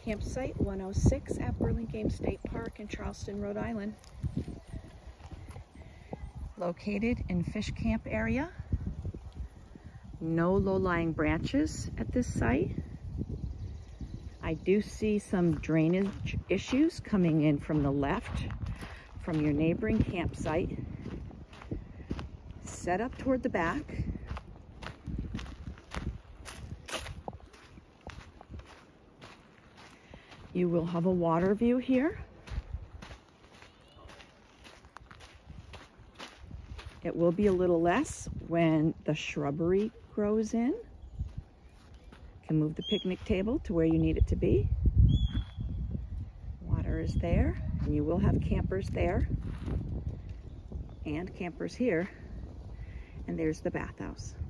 Campsite 106 at Burlingame State Park in Charleston, Rhode Island. Located in fish camp area. No low-lying branches at this site. I do see some drainage issues coming in from the left from your neighboring campsite. Set up toward the back. You will have a water view here. It will be a little less when the shrubbery grows in. You can move the picnic table to where you need it to be. Water is there, and you will have campers there and campers here. And there's the bathhouse.